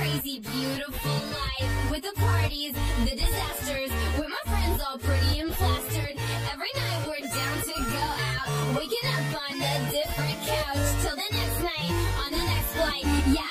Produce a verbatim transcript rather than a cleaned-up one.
crazy, beautiful life with the parties, the disasters, with my friends all pretty and plastered. Every night we're down to go out, waking up on a different couch till the next night on the next flight. Yeah.